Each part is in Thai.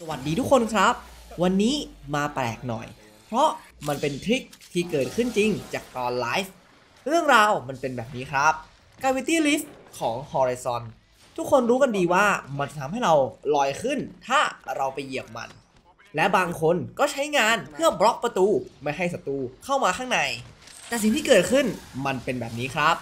สวัสดีทุกคนครับวันนี้มาแปลกหน่อยเพราะมันเป็นทริคที่เกิดขึ้นจริงจากตอนไลฟ์เรื่องราวมันเป็นแบบนี้ครับ Gravity Lift ของ Horizon ทุกคนรู้กันดีว่ามันจะทำให้เราลอยขึ้นถ้าเราไปเหยียบมันและบางคนก็ใช้งานเพื่อบล็อกประตูไม่ให้ศัตรูเข้ามาข้างในแต่สิ่งที่เกิดขึ้นมันเป็นแบบนี้ครับ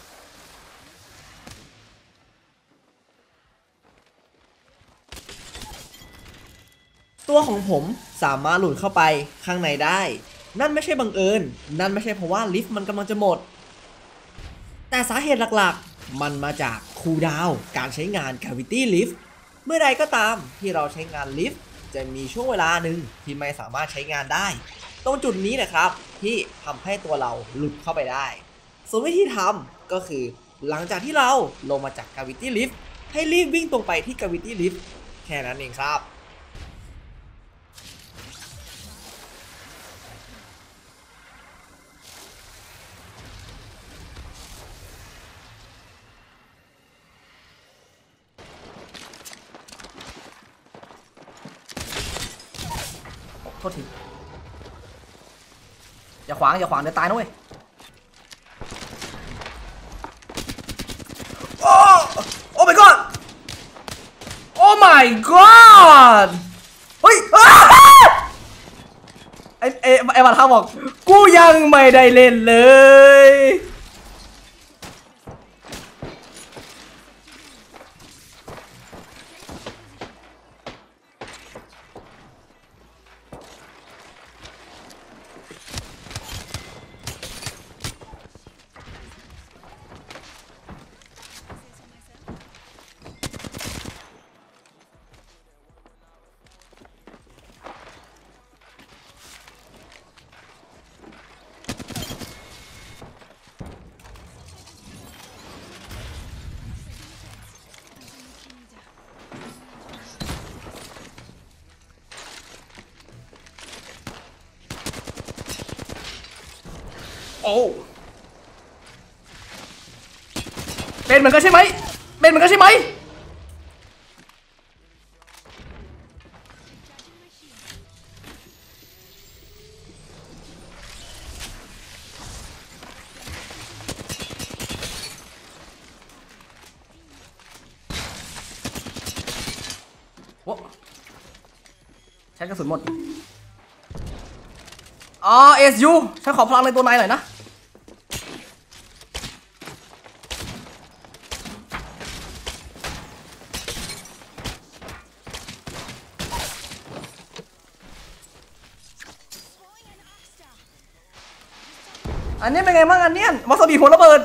ตัวของผมสามารถหลุดเข้าไปข้างในได้นั่นไม่ใช่บังเอิญนั่นไม่ใช่เพราะว่าลิฟต์มันกำลังจะหมดแต่สาเหตุหลักๆมันมาจากคูลดาวน์การใช้งาน Gravity Lift เมื่อใดก็ตามที่เราใช้งานลิฟต์จะมีช่วงเวลาหนึ่งที่ไม่สามารถใช้งานได้ตรงจุดนี้นะครับที่ทำให้ตัวเราหลุดเข้าไปได้ส่วนวิธีทำก็คือหลังจากที่เราลงมาจาก Gravity Lift ให้รีบวิ่งตรงไปที่ Gravity Lift แค่นั้นเองครับโทษทีอย่าขวางเดี๋ยวตายนะเว้ยโอ้ my god โอ้ my god เฮ้ยไอ้บัตรเขาบอกกูยังไม่ได้เล่นเลยโอ้เป็นเหมือนกันใช่ไหมเป็นเหมือนกันใช่ไหมโอ้ใช้กระสุนหมดอ๋อ SU ฉันขอพลังในตัวนายหน่อยนะอันนี้เป็นไงบ้างอันเนี้ยวาซาบิหัวระเบิด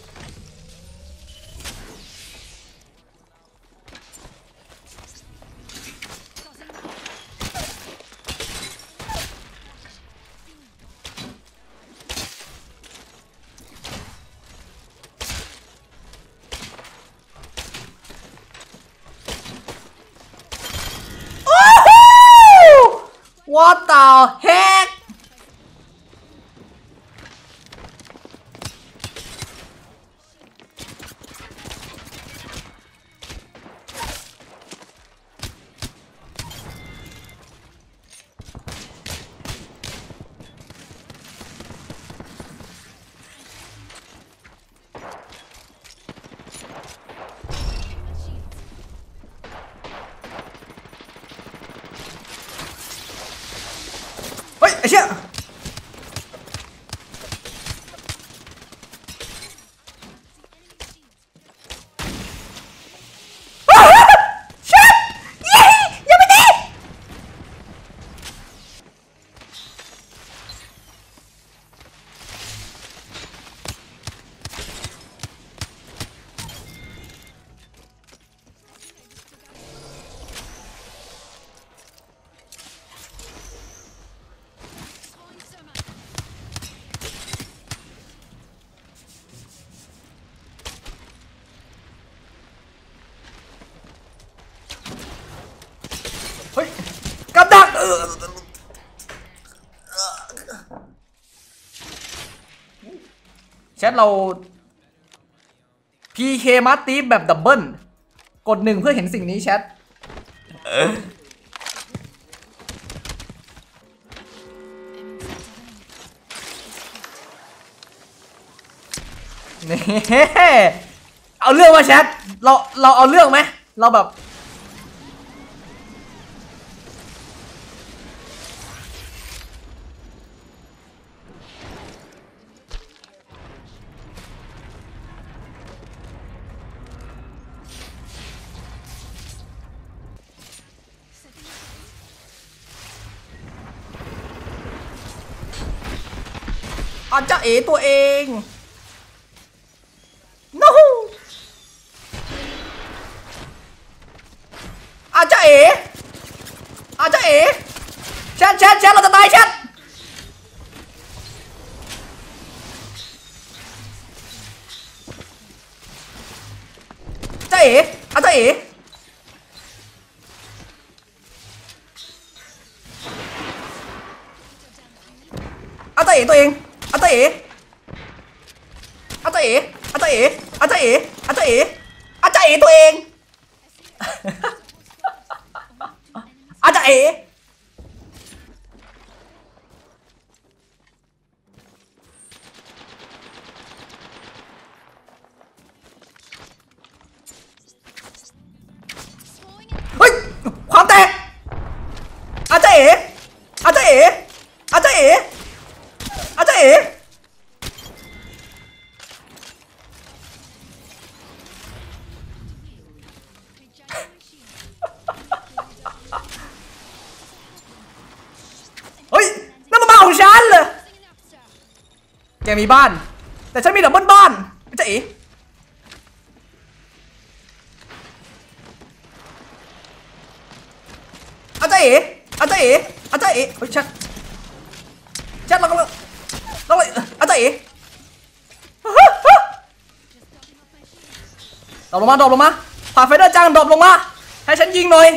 What the heck เฮ้ยไอ้เชี่ยเฮ้ยกับดักแชทเรา PK มาร์ตีแบบดับเบิลกด1เพื่อเห็นสิ่งนี้แชทนี่เอาเรื่องมาแชทเราเอาเรื่องไหมเราแบบอาจจะเอ๋ตัวเอง no อาจจะเอ๋อาจจะเอ๋แชทเราจะตายแชทจะเอ๋อาจจะเอ๋อาจจะเอ๋ตัวเองอาจจะเอ๋อาจจะเอ๋อาจจะเอ๋อาจจะเอ๋อาจจะเอ๋อาจจะเอ๋ตัวเองอาจจะเอ๋เฮ้ยความแตกอาจจะเอ๋อาจจะเอ๋อาจจะเอ๋อาจจะเอ๋เฮ้ยนั่นมันบ้านของฉันเหรอแกมีบ้านแต่ฉันมีดับเบิลบ้านอาจจะเอ๋อาจจะเอ๋อาจจะเอ๋อาจจะเอ๋เฮ้ยชัดเราก็เลยอาจจะเอ๋ดรอปลงมาผ่าไฟเดอร์จังดรอปลงมาให้ฉันยิงหน่อย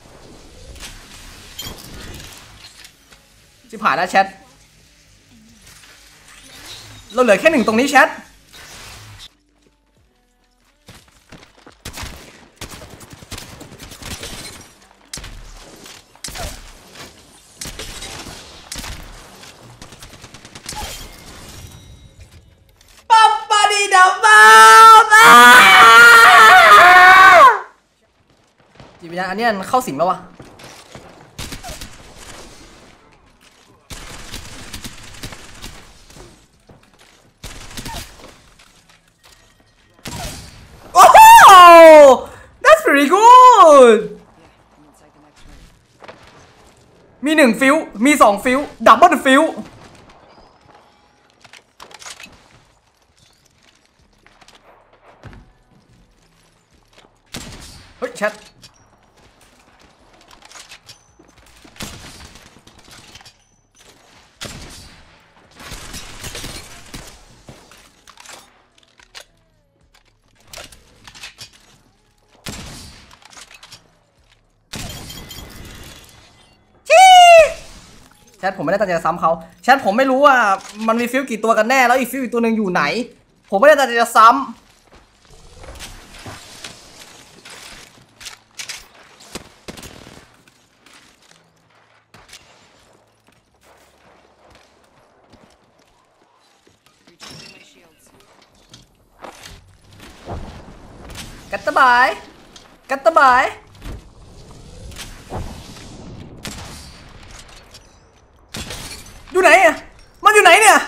ชิบหายแล้วแชทเราเหลือแค่หนึ่งตรงนี้แชทปั๊บปาดีดับบ้าจิตวิญญาณอันนี้เข้าสิงแล้ววะโอ้โห that's pretty good มีหนึ่งฟิวมีสองฟิวดับเบิลฟิวเฮ้ยแชทแชทผมไม่ได้ตั้งใจจะซ้ำเขาแชทผมไม่รู้ว่ามันมีฟิวกี่ตัวกันแน่แล้วอีกฟิวอีกตัวหนึ่งอยู่ไหนผมไม่ได้ตั้งใจจะซ้ำกัตตะบายกัตตะบายอยู่ไหนอ่ะมันอยู่ไหนเนี่ย